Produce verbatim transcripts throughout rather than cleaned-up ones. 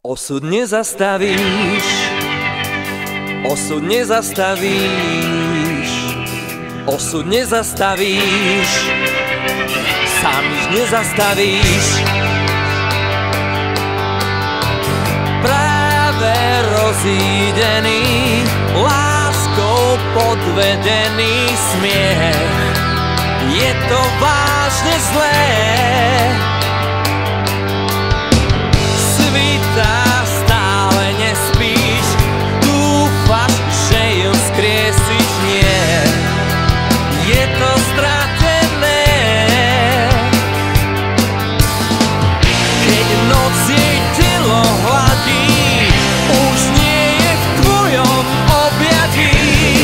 Osud nezastavíš, osud nezastavíš, osud nezastavíš, sám nič nezastavíš. Práve rozídený, láskou podvedený smiech, je to vážne zlé. Svitá, stále nespíš, dúfaš, že ju skriesiš, nie, je to stratené. Keď noc jej telo hladí, už nie je v tvojom objatí.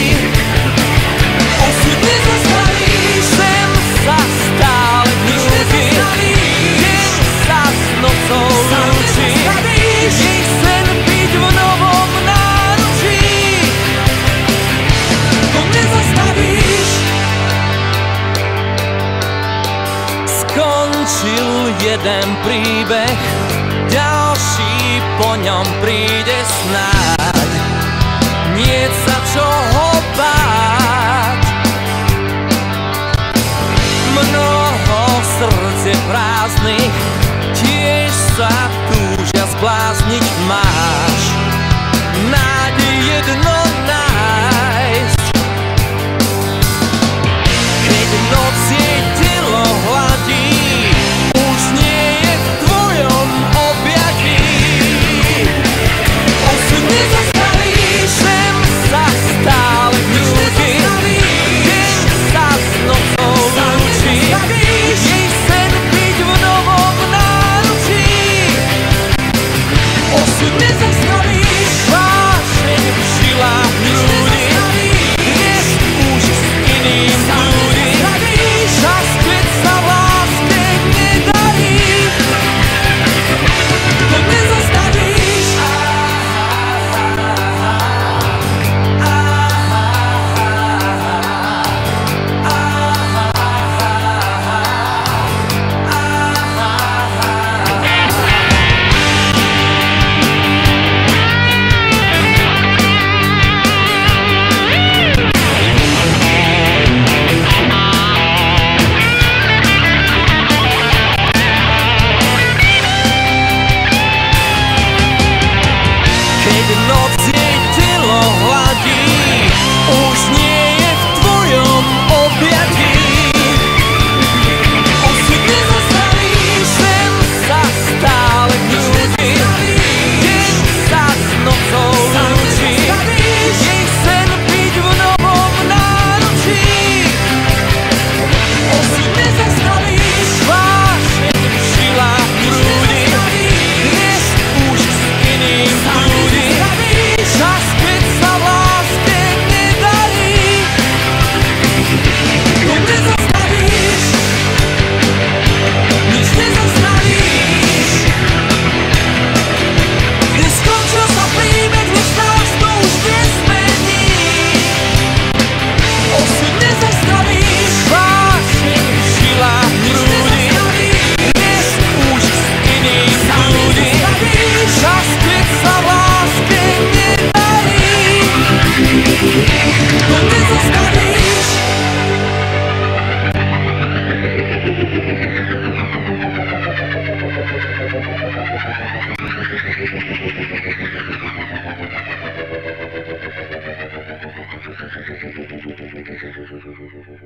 Osud nezastavíš, sem sa stále krúti, deň sa s nocou lúči, jej sen byť v novom náručí. To nezastavíš. Skončil jeden príbeh, ďalší po ňom príde snáď. Nie sa čoho báť, mnoho srdce prázdnych, tiež sa túžia zblázniť máš. Nádej jedno nájsť, keď noc jej telo hladí, už nie je v tvojom objatí. Osud nezastavíš, sem sa stále krúti, deň sa s nocou lúči, jej sen byť v novom náručí. Osud nezastavíš, vášeň v žilách prúdi, dnes už s iným blúdi, čas, keď sa v láske nedarí. To nezastavíš. Keď noc jej telo hladí, už nie je v tvojom objatí. Osud nezastavíš, sem sa stále krúti, deň sa s nocou lúči, jej sen byť v novom náručí. Osud nezastavíš, vášeň v žilách prúdi, dnes už s iným blúdi, čas, keď sa v láske nedarí. To nezastavíš, nič nezastavíš. Dnes skončil sa príbeh, než nás to už nezmení. Osud nezastavíš, vášeň v žilách prúdi, dnes už s iným blúdi, čas, keď sa v láske nedarí. To nezastavíš. Thank you.